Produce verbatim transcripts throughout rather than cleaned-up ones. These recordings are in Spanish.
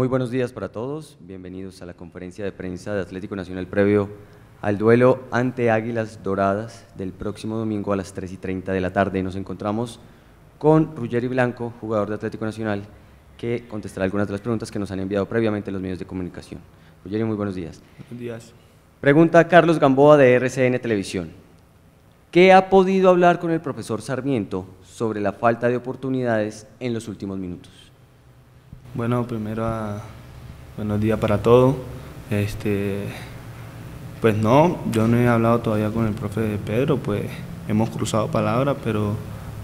Muy buenos días para todos, bienvenidos a la conferencia de prensa de Atlético Nacional previo al duelo ante Águilas Doradas del próximo domingo a las tres y treinta de la tarde. Nos encontramos con Ruggeri Blanco, jugador de Atlético Nacional, que contestará algunas de las preguntas que nos han enviado previamente los medios de comunicación. Ruggeri, muy buenos días. Buenos días. Pregunta Carlos Gamboa de R C N Televisión. ¿Qué ha podido hablar con el profesor Sarmiento sobre la falta de oportunidades en los últimos minutos? Bueno, primero, a, buenos días para todos. Este, pues no, yo no he hablado todavía con el profe Pedro, pues hemos cruzado palabras, pero,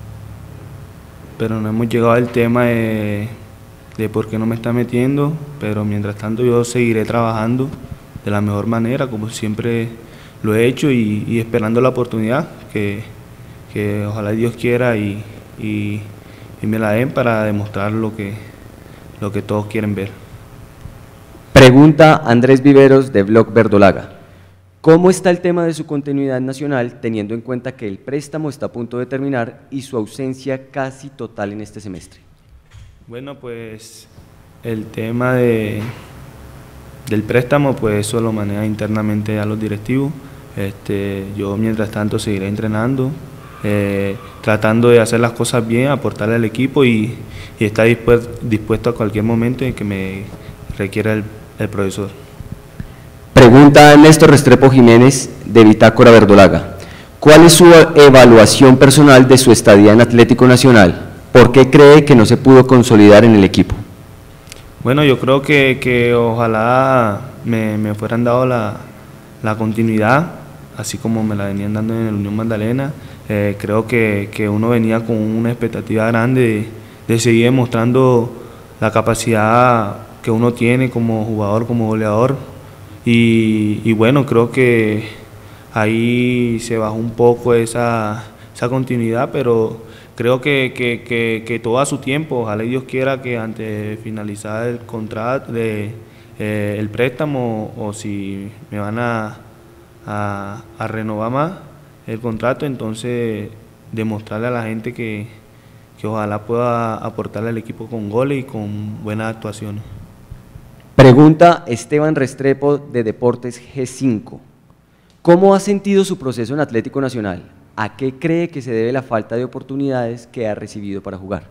pero no hemos llegado al tema de, de por qué no me está metiendo, pero mientras tanto yo seguiré trabajando de la mejor manera, como siempre lo he hecho, y, y esperando la oportunidad, que, que ojalá Dios quiera y, y, y me la den para demostrar lo que lo que todos quieren ver. Pregunta Andrés Viveros de Blog Verdolaga. ¿Cómo está el tema de su continuidad nacional, teniendo en cuenta que el préstamo está a punto de terminar y su ausencia casi total en este semestre? Bueno, pues el tema de, del préstamo, pues eso lo maneja internamente a los directivos. Este, yo mientras tanto seguiré entrenando, Eh, tratando de hacer las cosas bien, aportarle al equipo y, y estar dispuesto, dispuesto a cualquier momento en que me requiera el, el profesor. Pregunta Néstor Restrepo Jiménez de Bitácora Verdolaga. ¿Cuál es su evaluación personal de su estadía en Atlético Nacional? ¿Por qué cree que no se pudo consolidar en el equipo? Bueno, yo creo que, que ojalá me, me fueran dado la, la continuidad, así como me la venían dando en el Unión Magdalena. Eh, creo que, que uno venía con una expectativa grande de, de seguir demostrando la capacidad que uno tiene como jugador, como goleador, y, y bueno, creo que ahí se bajó un poco esa, esa continuidad, pero creo que, que, que, que todo a su tiempo. Ojalá Dios quiera que antes de finalizar el contrato, de, eh, el préstamo, o si me van a, a, a renovar más el contrato, entonces demostrarle a la gente que, que ojalá pueda aportarle al equipo con goles y con buenas actuaciones. Pregunta Esteban Restrepo de Deportes G cinco. ¿Cómo ha sentido su proceso en Atlético Nacional? ¿A qué cree que se debe la falta de oportunidades que ha recibido para jugar?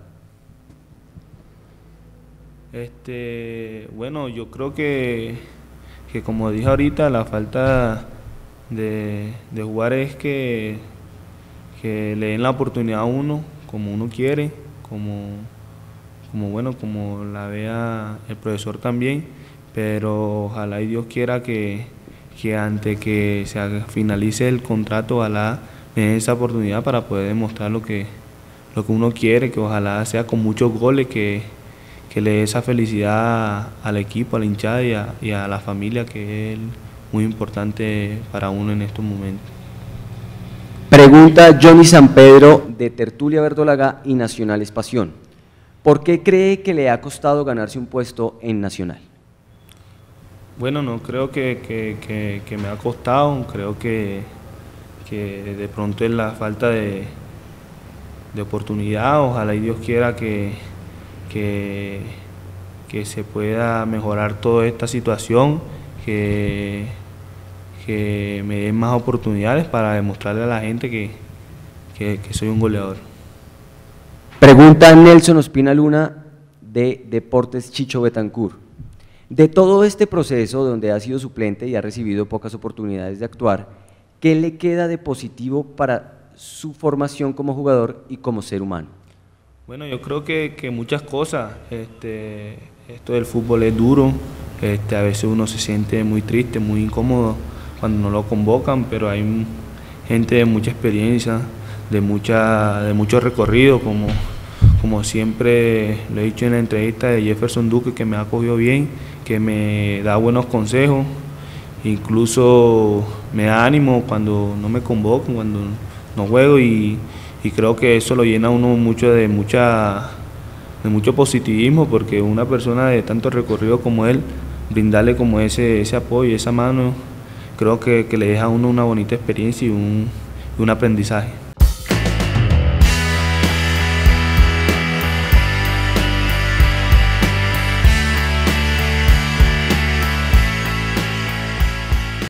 Este, bueno, yo creo que, que como dije ahorita, la falta De, de jugar es que, que le den la oportunidad a uno como uno quiere, como, como bueno, como la vea el profesor también, pero ojalá y Dios quiera que, que antes que se haga, finalice el contrato, ojalá me den esa oportunidad para poder demostrar lo que, lo que uno quiere, que ojalá sea con muchos goles, que, que le dé esa felicidad al equipo, a la hinchada y a, y a la familia, que es el muy importante para uno en estos momentos. Pregunta Johnny San Pedro de Tertulia Verdolaga y Nacional es Pasión. ¿Por qué cree que le ha costado ganarse un puesto en Nacional? Bueno, no creo que, que, que, que me ha costado, creo que, que de pronto es la falta de, de oportunidad. Ojalá y Dios quiera que, que, que se pueda mejorar toda esta situación, que que me den más oportunidades para demostrarle a la gente que, que, que soy un goleador. Pregunta Nelson Ospina Luna de Deportes Chicho Betancur. De todo este proceso donde ha sido suplente y ha recibido pocas oportunidades de actuar, ¿qué le queda de positivo para su formación como jugador y como ser humano? Bueno, yo creo que, que muchas cosas. Este, esto del fútbol es duro, este, a veces uno se siente muy triste, muy incómodo cuando no lo convocan, pero hay gente de mucha experiencia, de mucha de mucho recorrido, como, como siempre lo he dicho en la entrevista de Jefferson Duque, que me ha acogido bien, que me da buenos consejos, incluso me da ánimo cuando no me convocan, cuando no juego, y, y creo que eso lo llena a uno mucho de, mucha, de mucho positivismo, porque una persona de tanto recorrido como él, brindarle como ese, ese apoyo, esa mano, creo que, que le deja a uno una bonita experiencia y un, y un aprendizaje.